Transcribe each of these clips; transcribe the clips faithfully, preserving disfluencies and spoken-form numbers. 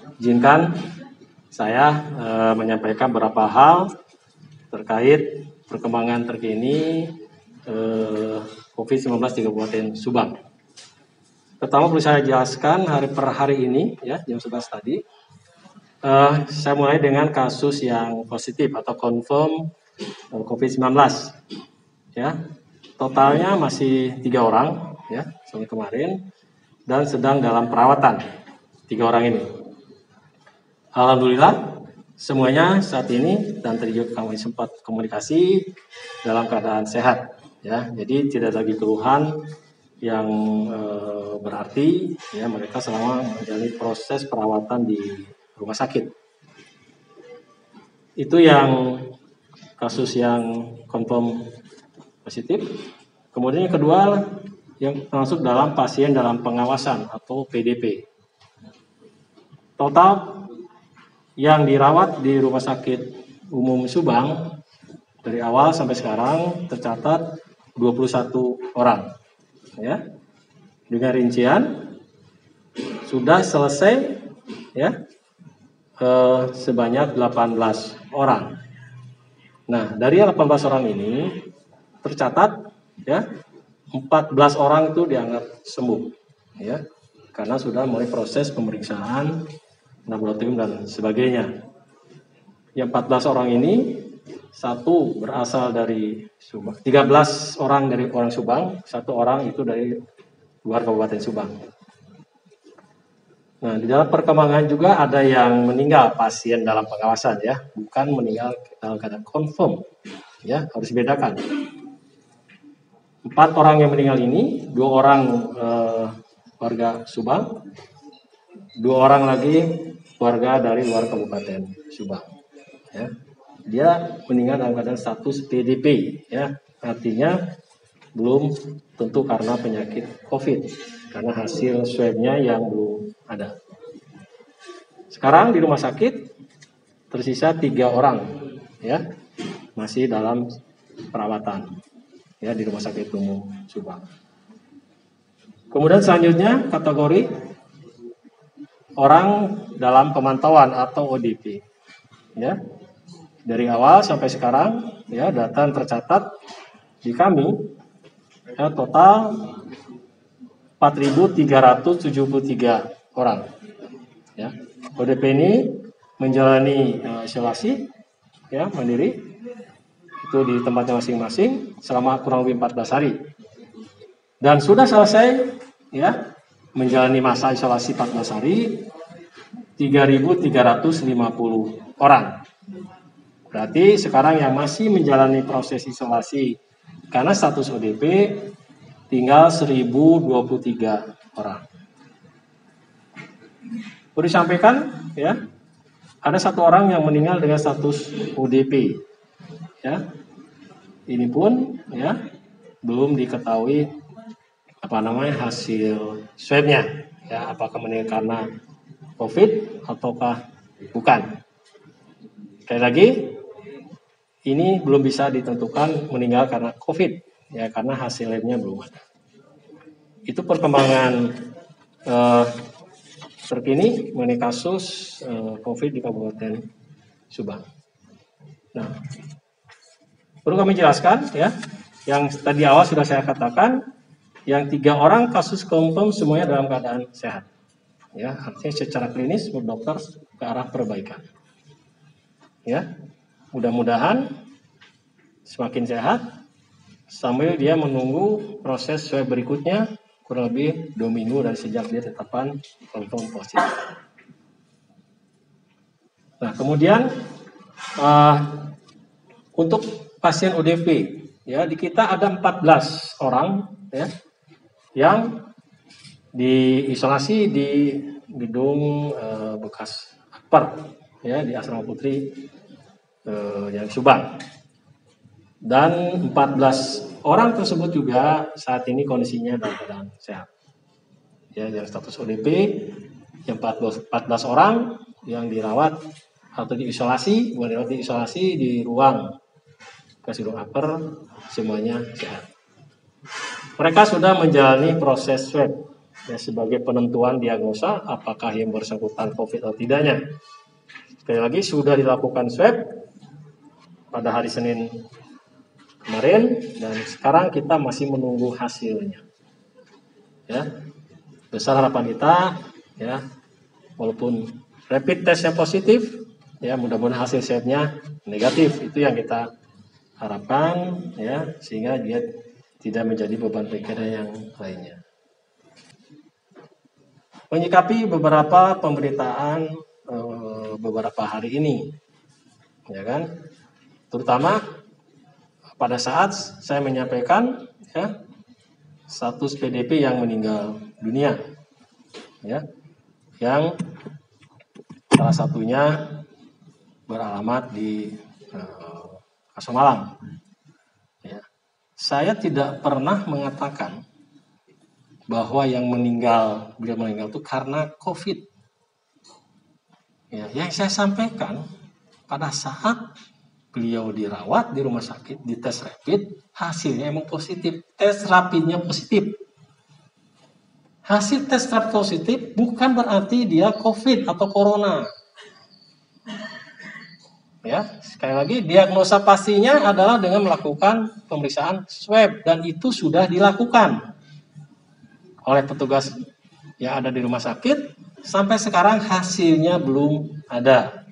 izinkan saya eh, menyampaikan beberapa hal terkait perkembangan terkini eh, covid sembilan belas di Kabupaten Subang. Pertama perlu saya jelaskan hari per hari ini ya jam sebelas tadi eh, saya mulai dengan kasus yang positif atau confirm eh, covid sembilan belas ya. Totalnya masih tiga orang ya sampai kemarin dan sedang dalam perawatan tiga orang ini. Alhamdulillah semuanya saat ini dan tadi juga kami sempat komunikasi dalam keadaan sehat ya. Jadi tidak lagi keluhan yang e, berarti ya mereka selama menjalani proses perawatan di rumah sakit. Itu yang kasus yang confirm positif. Kemudian yang kedua yang masuk dalam pasien dalam pengawasan atau P D P. Total yang dirawat di Rumah Sakit Umum Subang dari awal sampai sekarang tercatat dua puluh satu orang. Ya. Dengan rincian sudah selesai ya eh, sebanyak delapan belas orang. Nah, dari delapan belas orang ini tercatat ya empat belas orang itu dianggap sembuh ya karena sudah mulai proses pemeriksaan laboratorium dan sebagainya. Yang empat belas orang ini satu berasal dari Subang, tiga belas orang dari orang Subang, satu orang itu dari luar Kabupaten Subang. Nah, di dalam perkembangan juga ada yang meninggal pasien dalam pengawasan ya, bukan meninggal dalam keadaan confirm. Ya, harus dibedakan. Empat orang yang meninggal ini, dua orang eh, warga Subang, dua orang lagi warga dari luar Kabupaten Subang. Ya. Dia meninggal dalam keadaan status P D P, ya. Artinya belum tentu karena penyakit COVID, karena hasil swabnya yang belum ada. Sekarang di rumah sakit tersisa tiga orang, ya, masih dalam perawatan, ya, di Rumah Sakit Umum Subang. Kemudian selanjutnya kategori orang dalam pemantauan atau O D P, ya. Dari awal sampai sekarang, ya, data tercatat di kami ya, total empat ribu tiga ratus tujuh puluh tiga orang. Ya. O D P ini menjalani uh, isolasi, ya, mandiri, itu di tempatnya masing-masing selama kurang lebih empat belas hari. Dan sudah selesai, ya, menjalani masa isolasi empat belas hari tiga ribu tiga ratus lima puluh orang. Berarti sekarang yang masih menjalani proses isolasi karena status O D P tinggal seribu dua puluh tiga orang. Perlu disampaikan ya, ada satu orang yang meninggal dengan status O D P. Ya. Ini pun ya belum diketahui apa namanya hasil swabnya, ya, apakah meninggal karena COVID ataukah bukan. Sekali lagi, ini belum bisa ditentukan meninggal karena COVID, ya, karena hasil labnya belum ada. Itu perkembangan eh, terkini mengenai kasus eh, COVID di Kabupaten Subang. Nah, perlu kami jelaskan, ya, yang tadi awal sudah saya katakan, yang tiga orang kasus confirm semuanya dalam keadaan sehat. Ya, artinya secara klinis menurut dokter ke arah perbaikan. Ya, mudah-mudahan semakin sehat sambil dia menunggu proses swab berikutnya kurang lebih dua minggu dari sejak dia tetapkan confirm positif. Nah, kemudian uh, untuk pasien O D P, ya, di kita ada empat belas orang, ya, yang diisolasi di gedung uh, bekas Akper, ya, di Asrama Putri uh, yang Subang. Dan empat belas orang tersebut juga saat ini kondisinya dalam keadaan sehat. Ya, yang status O D P yang empat belas orang yang dirawat atau diisolasi, bukan dirawat, diisolasi di ruang Kasih Akper, semuanya sehat. Mereka sudah menjalani proses swab ya, sebagai penentuan diagnosa apakah yang bersangkutan COVID atau tidaknya. Sekali lagi sudah dilakukan swab pada hari Senin kemarin dan sekarang kita masih menunggu hasilnya. Ya, besar harapan kita, ya, walaupun rapid testnya positif, ya mudah-mudahan hasil swabnya negatif. Itu yang kita harapkan, ya, sehingga dia tidak menjadi beban pikiran yang lainnya. Menyikapi beberapa pemberitaan e, beberapa hari ini, ya kan, terutama pada saat saya menyampaikan, ya, status P D P yang meninggal dunia, ya, yang salah satunya beralamat di e, Kasomalang. Ya. Saya tidak pernah mengatakan bahwa yang meninggal, beliau meninggal itu karena COVID. Ya, yang saya sampaikan pada saat beliau dirawat di rumah sakit, di tes rapid, hasilnya emang positif. Tes rapidnya positif. Hasil tes rapid positif bukan berarti dia COVID atau corona. Ya, sekali lagi diagnosa pastinya adalah dengan melakukan pemeriksaan swab dan itu sudah dilakukan oleh petugas yang ada di rumah sakit. Sampai sekarang hasilnya belum ada.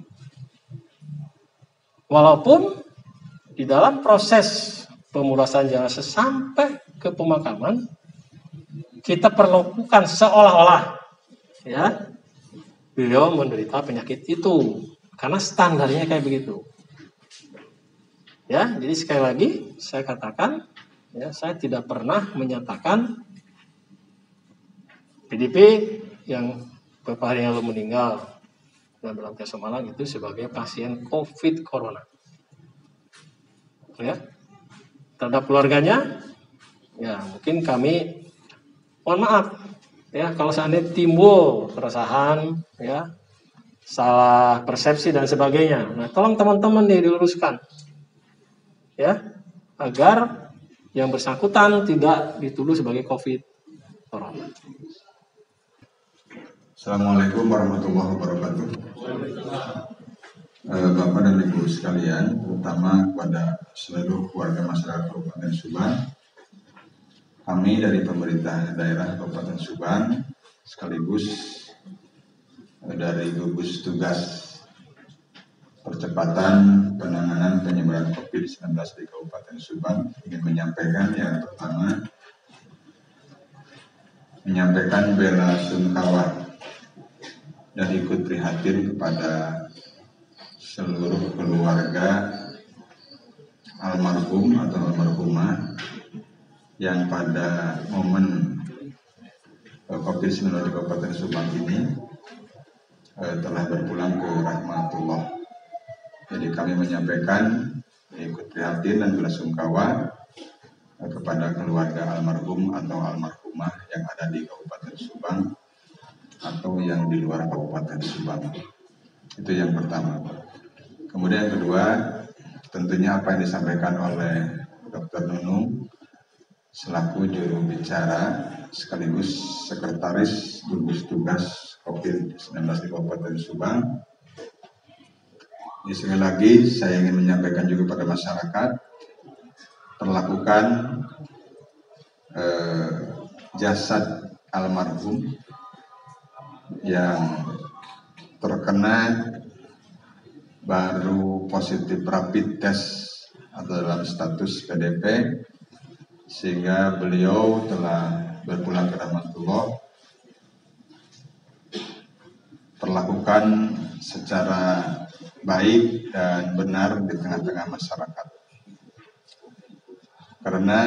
Walaupun di dalam proses pemulasaran jenazah sampai ke pemakaman kita perlakukan seolah-olah, ya, beliau menderita penyakit itu. Karena standarnya kayak begitu. Ya, jadi sekali lagi saya katakan, ya, saya tidak pernah menyatakan P D P yang beberapa hari yang lalu meninggal dan dalam Kasomalang itu sebagai pasien COVID corona. Ya, terhadap keluarganya, ya mungkin kami mohon maaf, ya, kalau seandainya timbul keresahan, ya, salah persepsi dan sebagainya. Nah, tolong teman-teman nih diluruskan, ya, agar yang bersangkutan tidak dituduh sebagai COVID corona. Assalamualaikum warahmatullahi wabarakatuh. Eh, Bapak dan Ibu sekalian, terutama kepada seluruh warga masyarakat Kabupaten Subang, kami dari pemerintah daerah Kabupaten Subang sekaligus dari gugus tugas percepatan penanganan penyebaran COVID sembilan belas di Kabupaten Subang ingin menyampaikan yang pertama, menyampaikan bela sungkawa dan ikut prihatin kepada seluruh keluarga almarhum atau almarhumah yang pada momen COVID sembilan belas di Kabupaten Subang ini telah berpulang ke rahmatullah. Jadi kami menyampaikan ikut prihatin dan belasungkawa kepada keluarga almarhum atau almarhumah yang ada di Kabupaten Subang atau yang di luar Kabupaten Subang. Itu yang pertama. Kemudian yang kedua, tentunya apa yang disampaikan oleh Dokter Nunung selaku juru bicara sekaligus sekretaris gugus tugas COVID sembilan belas di Kabupaten Subang. Ini sekali lagi saya ingin menyampaikan juga pada masyarakat, perlakukan eh, jasad almarhum yang terkena baru positif rapid test atau dalam status P D P, sehingga beliau telah berpulang ke rahmatullah, perlakukan secara baik dan benar di tengah-tengah masyarakat. Karena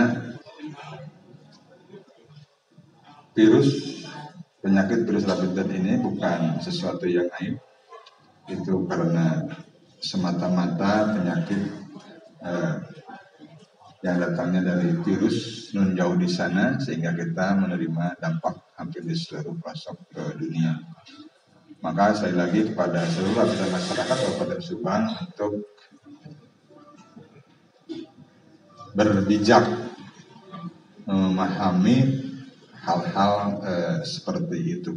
virus penyakit virus rapid test ini bukan sesuatu yang aib, itu karena semata-mata penyakit eh, yang datangnya dari virus nun jauh di sana, sehingga kita menerima dampak hampir di seluruh pelosok ke dunia. Maka sekali lagi kepada seluruh lapisan masyarakat Kabupaten Subang untuk berbijak memahami hal-hal eh, seperti itu.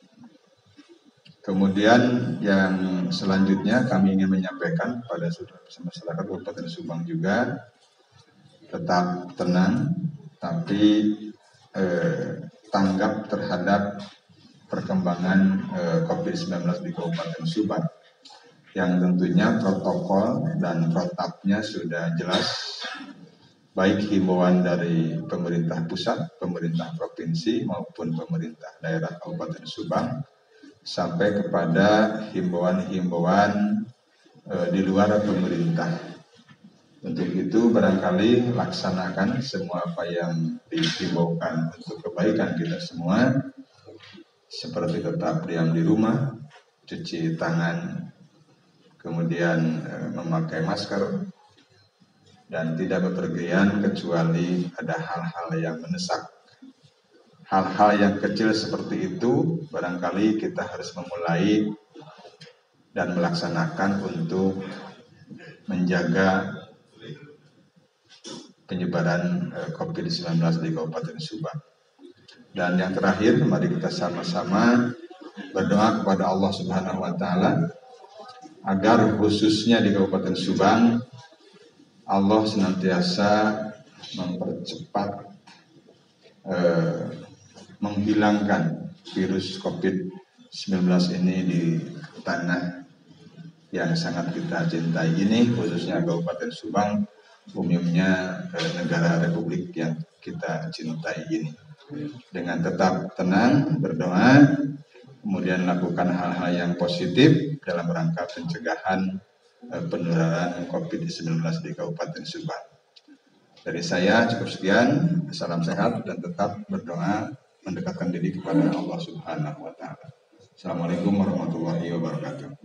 Kemudian yang selanjutnya kami ingin menyampaikan pada saudara masyarakat Kabupaten Subang juga, tetap tenang, tapi eh, tanggap terhadap perkembangan eh, covid sembilan belas di Kabupaten Subang, yang tentunya protokol dan protapnya sudah jelas, baik himbauan dari pemerintah pusat, pemerintah provinsi maupun pemerintah daerah Kabupaten Subang, sampai kepada himbauan-himbauan e, di luar pemerintah. Untuk itu barangkali laksanakan semua apa yang dihimbaukan untuk kebaikan kita semua, seperti tetap diam di rumah, cuci tangan, kemudian e, memakai masker, dan tidak bepergian kecuali ada hal-hal yang mendesak. Hal-hal yang kecil seperti itu barangkali kita harus memulai dan melaksanakan untuk menjaga penyebaran covid sembilan belas di Kabupaten Subang. Dan yang terakhir, mari kita sama-sama berdoa kepada Allah Subhanahu wa taala agar khususnya di Kabupaten Subang Allah senantiasa mempercepat eh, menghilangkan virus covid sembilan belas ini di tanah yang sangat kita cintai ini, khususnya Kabupaten Subang, umumnya eh, negara Republik yang kita cintai ini. Dengan tetap tenang, berdoa, kemudian lakukan hal-hal yang positif dalam rangka pencegahan eh, penularan covid sembilan belas di Kabupaten Subang. Dari saya cukup sekian, salam sehat dan tetap berdoa, mendekatkan diri kepada Allah Subhanahu wa taala. Assalamualaikum warahmatullahi wabarakatuh.